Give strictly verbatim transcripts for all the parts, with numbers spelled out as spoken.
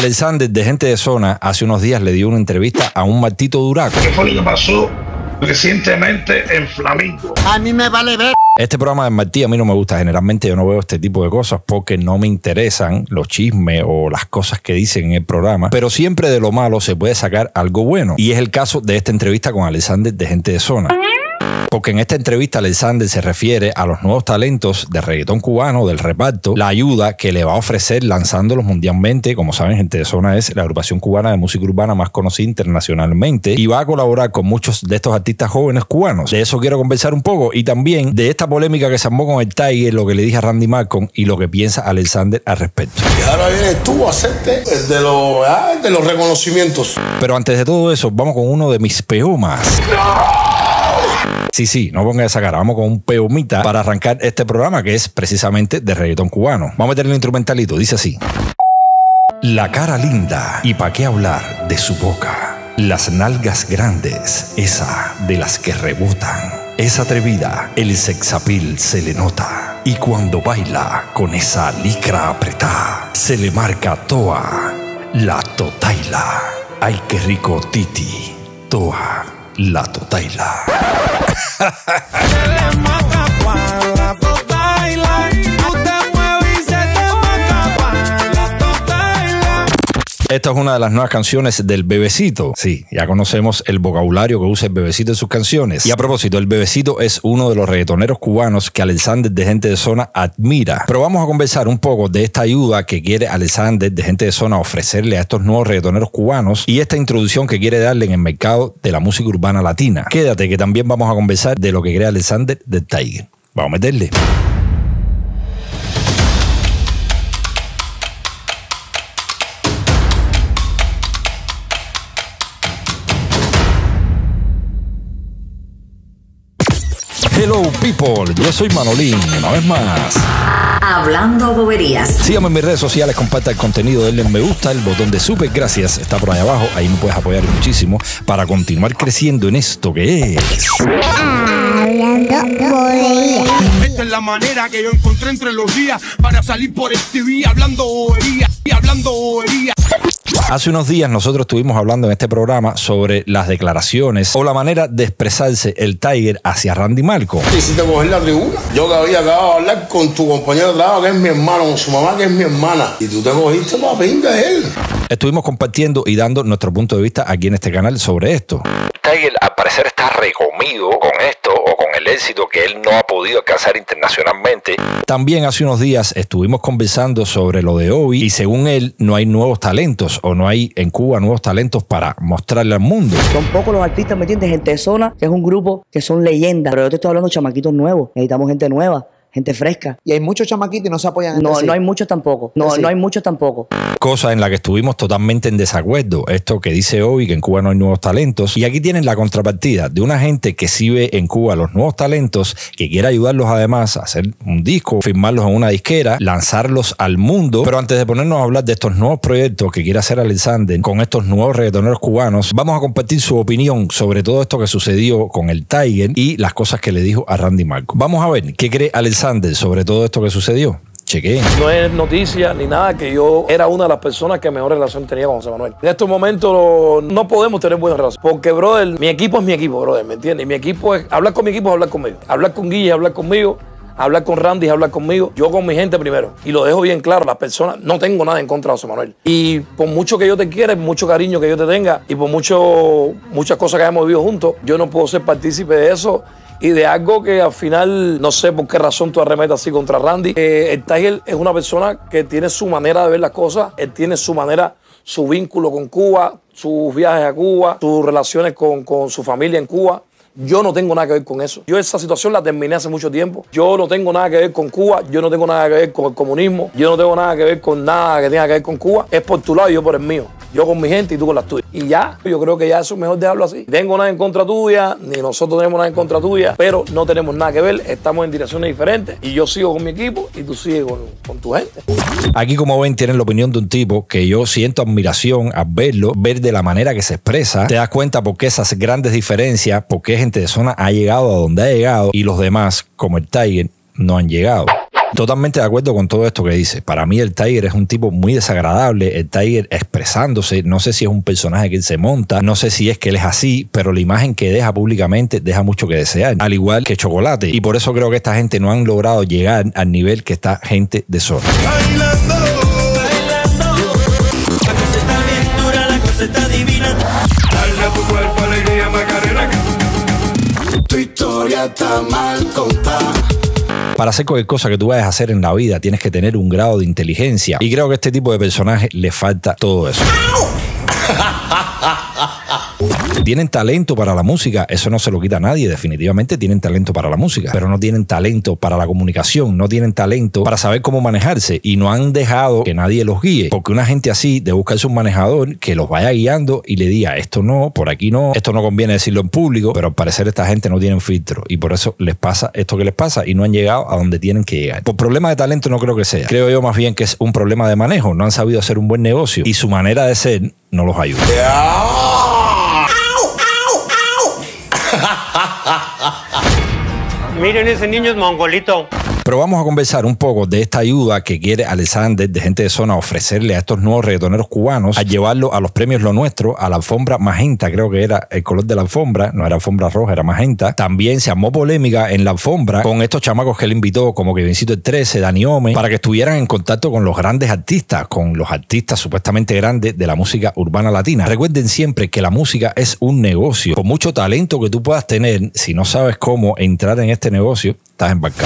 Alexander de Gente de Zona hace unos días le dio una entrevista a un Martito Duraco. ¿Qué fue lo que pasó recientemente en Flamingo? A mí me vale ver. Este programa de Martí a mí no me gusta. Generalmente yo no veo este tipo de cosas porque no me interesan los chismes o las cosas que dicen en el programa. Pero siempre de lo malo se puede sacar algo bueno. Y es el caso de esta entrevista con Alexander de Gente de Zona. Porque en esta entrevista Alexander se refiere a los nuevos talentos de reggaetón cubano, del reparto, la ayuda que le va a ofrecer lanzándolos mundialmente. Como saben, Gente de Zona es la agrupación cubana de música urbana más conocida internacionalmente y va a colaborar con muchos de estos artistas jóvenes cubanos. De eso quiero conversar un poco y también de esta polémica que se armó con el Tiger, lo que le dije a Randy Malcolm y lo que piensa Alexander al respecto. Y ahora vienes tú a hacerte el de, los, ah, de los reconocimientos. Pero antes de todo eso, vamos con uno de mis peomas. ¡No! Sí, sí, no ponga esa cara. Vamos con un peomita para arrancar este programa que es precisamente de reggaetón cubano. Vamos a meterle un instrumentalito, dice así. La cara linda, y pa' qué hablar de su boca. Las nalgas grandes, esa de las que rebotan. Es atrevida, el sexapil se le nota. Y cuando baila con esa licra apretada, se le marca toa la totaila. Ay, qué rico titi, toa la totaila. Esta es una de las nuevas canciones del Bebecito. Sí, ya conocemos el vocabulario que usa el Bebecito en sus canciones. Y a propósito, el Bebecito es uno de los reggaetoneros cubanos que Alexander de Gente de Zona admira. Pero vamos a conversar un poco de esta ayuda que quiere Alexander de Gente de Zona ofrecerle a estos nuevos reggaetoneros cubanos y esta introducción que quiere darle en el mercado de la música urbana latina. Quédate que también vamos a conversar de lo que cree Alexander del Tiger. Vamos a meterle. Hello people, yo soy Manolín, una vez más. Hablando boberías. Síganme en mis redes sociales, comparta el contenido, denle me gusta, el botón de super gracias está por ahí abajo, ahí me puedes apoyar muchísimo para continuar creciendo en esto que es Hablando boberías. Esta es la manera que yo encontré entre los días para salir por el T V hablando boberías y hablando boberías. Hace unos días nosotros estuvimos hablando en este programa sobre las declaraciones o la manera de expresarse el Tiger hacia Randy Malcolm. ¿Y si te coges la tribuna? Yo que había acabado de hablar con tu compañero de trabajo, que es mi hermano, con su mamá, que es mi hermana. Y tú te cogiste para pinga de él. Estuvimos compartiendo y dando nuestro punto de vista aquí en este canal sobre esto. Tiger al parecer está recomido con esto o con el éxito que él no ha podido alcanzar internacionalmente. También hace unos días estuvimos conversando sobre lo de Obi y según él no hay nuevos talentos o no hay en Cuba nuevos talentos para mostrarle al mundo. Son pocos los artistas, ¿me entiendes? Gente de Zona, que es un grupo que son leyendas, pero yo te estoy hablando de chamaquitos nuevos. Necesitamos gente nueva, gente fresca. Y hay muchos chamaquitos y no se apoyan. No, así. no hay muchos tampoco. No, Así. no hay muchos tampoco. Cosa en la que estuvimos totalmente en desacuerdo. Esto que dice hoy que en Cuba no hay nuevos talentos. Y aquí tienen la contrapartida de una gente que sí ve en Cuba los nuevos talentos, que quiere ayudarlos además a hacer un disco, firmarlos en una disquera, lanzarlos al mundo. Pero antes de ponernos a hablar de estos nuevos proyectos que quiere hacer Alexander con estos nuevos reggaetoneros cubanos, vamos a compartir su opinión sobre todo esto que sucedió con el Tiger y las cosas que le dijo a Randy Malcolm. Vamos a ver qué cree Alexander sobre todo esto que sucedió. Chequeen. No es noticia ni nada que yo era una de las personas que mejor relación tenía con José Manuel. En estos momentos no podemos tener buena relación. Porque, brother, mi equipo es mi equipo, brother, ¿me entiendes? Y mi equipo es, hablar con mi equipo es hablar conmigo. Hablar con Guille es hablar conmigo. Hablar con Randy es hablar conmigo. Yo con mi gente primero. Y lo dejo bien claro, las personas, no tengo nada en contra de José Manuel. Y por mucho que yo te quiera, mucho cariño que yo te tenga, y por mucho, muchas cosas que hemos vivido juntos, yo no puedo ser partícipe de eso. Y de algo que al final, no sé por qué razón tú arremetas así contra Randy. Eh, el Tiger es una persona que tiene su manera de ver las cosas. Él tiene su manera, su vínculo con Cuba, sus viajes a Cuba, sus relaciones con, con su familia en Cuba. Yo no tengo nada que ver con eso. Yo esa situación la terminé hace mucho tiempo. Yo no tengo nada que ver con Cuba. Yo no tengo nada que ver con el comunismo. Yo no tengo nada que ver con nada que tenga que ver con Cuba. Es por tu lado y yo por el mío. Yo con mi gente y tú con las tuyas. Y ya, yo creo que ya eso es mejor dejarlo así. Tengo nada en contra tuya, ni nosotros tenemos nada en contra tuya, pero no tenemos nada que ver, estamos en direcciones diferentes y yo sigo con mi equipo y tú sigues con, con tu gente. Aquí, como ven, tienen la opinión de un tipo que yo siento admiración al verlo, ver de la manera que se expresa. Te das cuenta por qué esas grandes diferencias, por qué Gente de Zona ha llegado a donde ha llegado y los demás, como el Tiger, no han llegado. Totalmente de acuerdo con todo esto que dice. Para mí el Tiger es un tipo muy desagradable, el Tiger expresándose, no sé si es un personaje que él se monta, no sé si es que él es así, pero la imagen que deja públicamente deja mucho que desear, al igual que Chocolate. Y por eso creo que esta gente no han logrado llegar al nivel que está gente de Zona. Bailando, bailando, la cosa está bien dura, la cosa está divina. Dale a tu cuerpo alegría, Macarena. Tu historia está mal contada. Para hacer cualquier cosa que tú vayas a hacer en la vida tienes que tener un grado de inteligencia. Y creo que a este tipo de personajes le falta todo eso. Tienen talento para la música, eso no se lo quita a nadie, definitivamente tienen talento para la música, pero no tienen talento para la comunicación, no tienen talento para saber cómo manejarse y no han dejado que nadie los guíe, porque una gente así de buscarse un manejador que los vaya guiando y le diga esto no, por aquí no, esto no conviene decirlo en público, pero al parecer esta gente no tiene filtro y por eso les pasa esto que les pasa y no han llegado a donde tienen que llegar. Por problema de talento no creo que sea, creo yo más bien que es un problema de manejo, no han sabido hacer un buen negocio y su manera de ser no los ayuda. Miren, ese niño es mongolito. Pero vamos a conversar un poco de esta ayuda que quiere Alexander de Gente de Zona ofrecerle a estos nuevos reggaetoneros cubanos a llevarlo a los premios Lo Nuestro, a la alfombra magenta, creo que era el color de la alfombra, no era alfombra roja, era magenta. También se armó polémica en la alfombra con estos chamacos que él invitó, como Kevincito el trece, Dani Ome, para que estuvieran en contacto con los grandes artistas, con los artistas supuestamente grandes de la música urbana latina. Recuerden siempre que la música es un negocio. Por mucho talento que tú puedas tener, si no sabes cómo entrar en este negocio, estás embarcado.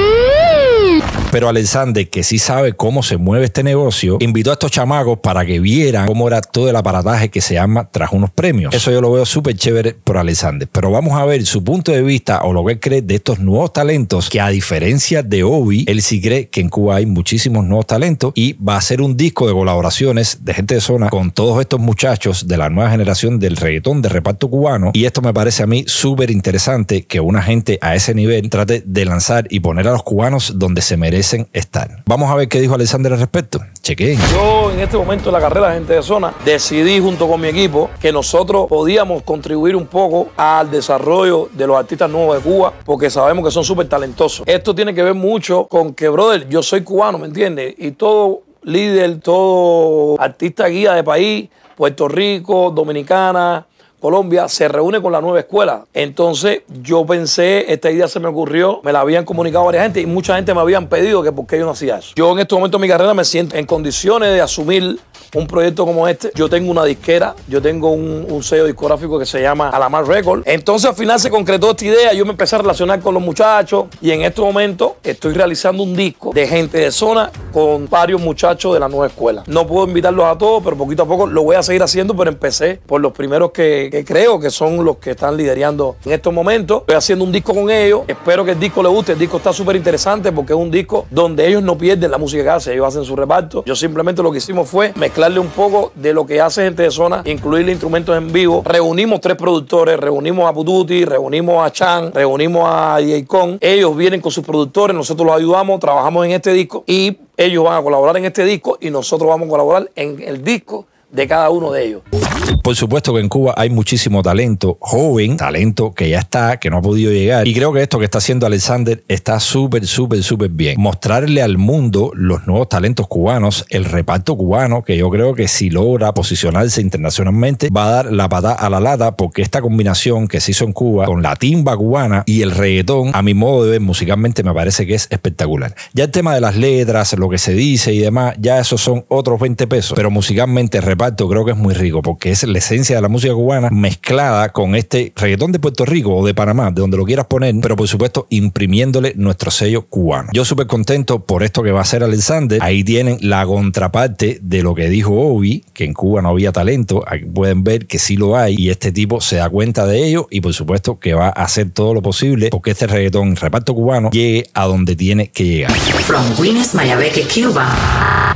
Pero Alexander, que sí sabe cómo se mueve este negocio, invitó a estos chamacos para que vieran cómo era todo el aparataje que se arma tras unos premios. Eso yo lo veo súper chévere por Alexander. Pero vamos a ver su punto de vista o lo que él cree de estos nuevos talentos, que a diferencia de Obi, él sí cree que en Cuba hay muchísimos nuevos talentos y va a hacer un disco de colaboraciones de Gente de Zona con todos estos muchachos de la nueva generación del reggaetón de reparto cubano. Y esto me parece a mí súper interesante, que una gente a ese nivel trate de lanzar y poner a los cubanos donde se merecen estar. Vamos a ver qué dijo Alexander al respecto. Chequen. Yo en este momento en la carrera de Gente de Zona decidí junto con mi equipo que nosotros podíamos contribuir un poco al desarrollo de los artistas nuevos de Cuba, porque sabemos que son súper talentosos. Esto tiene que ver mucho con que, brother, yo soy cubano, ¿me entiendes? Y todo líder, todo artista guía de país, Puerto Rico, Dominicana, Colombia, se reúne con la nueva escuela. Entonces yo pensé, esta idea se me ocurrió, me la habían comunicado varias gente y mucha gente me habían pedido que por qué yo no hacía eso. Yo en este momento de mi carrera me siento en condiciones de asumir un proyecto como este. Yo tengo una disquera, yo tengo un, un sello discográfico que se llama Alamar Record. Entonces al final se concretó esta idea, yo me empecé a relacionar con los muchachos y en este momento estoy realizando un disco de Gente de Zona con varios muchachos de la nueva escuela. No puedo invitarlos a todos, pero poquito a poco lo voy a seguir haciendo, pero empecé por los primeros que, que creo que son los que están liderando en estos momentos. Estoy haciendo un disco con ellos, espero que el disco les guste. El disco está súper interesante porque es un disco donde ellos no pierden la música que hacen, ellos hacen su reparto. Yo simplemente lo que hicimos fue mezclarle un poco de lo que hace Gente de Zona, incluirle instrumentos en vivo. Reunimos tres productores, reunimos a Pututi, reunimos a Chan, reunimos a D J Con. Ellos vienen con sus productores, nosotros los ayudamos, trabajamos en este disco y ellos van a colaborar en este disco y nosotros vamos a colaborar en el disco de cada uno de ellos. Por supuesto que en Cuba hay muchísimo talento joven, talento que ya está, que no ha podido llegar. Y creo que esto que está haciendo Alexander está súper, súper, súper bien. Mostrarle al mundo los nuevos talentos cubanos, el reparto cubano, que yo creo que si logra posicionarse internacionalmente va a dar la patada a la lata, porque esta combinación que se hizo en Cuba con la timba cubana y el reggaetón, a mi modo de ver musicalmente me parece que es espectacular. Ya el tema de las letras, lo que se dice y demás, ya esos son otros veinte pesos. Pero musicalmente el reparto creo que es muy rico, porque es la esencia de la música cubana mezclada con este reggaetón de Puerto Rico o de Panamá, de donde lo quieras poner, pero por supuesto imprimiéndole nuestro sello cubano. Yo súper contento por esto que va a hacer Alexander. Ahí tienen la contraparte de lo que dijo Obi, que en Cuba no había talento. Aquí pueden ver que sí lo hay y este tipo se da cuenta de ello y por supuesto que va a hacer todo lo posible porque este reggaetón reparto cubano llegue a donde tiene que llegar. From Guinness, Mayabeque, Cuba,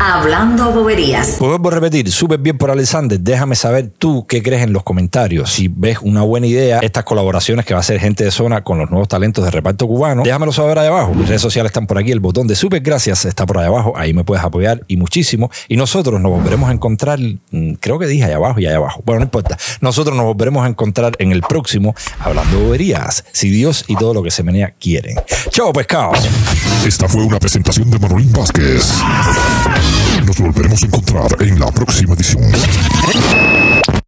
Hablando boberías. Pues vuelvo a repetir, súper bien por Alexander. Déjame saber tú qué crees en los comentarios. Si ves una buena idea, estas colaboraciones que va a hacer gente de zona con los nuevos talentos de reparto cubano, déjamelo saber ahí abajo. Mis redes sociales están por aquí, el botón de súper gracias está por ahí abajo. Ahí me puedes apoyar y muchísimo. Y nosotros nos volveremos a encontrar, creo que dije ahí abajo y ahí abajo. Bueno, no importa. Nosotros nos volveremos a encontrar en el próximo Hablando Boberías, si Dios y todo lo que se menea quieren. Chao, pescados. Esta fue una presentación de Manolín Vázquez. Nos volveremos a encontrar en la próxima edición.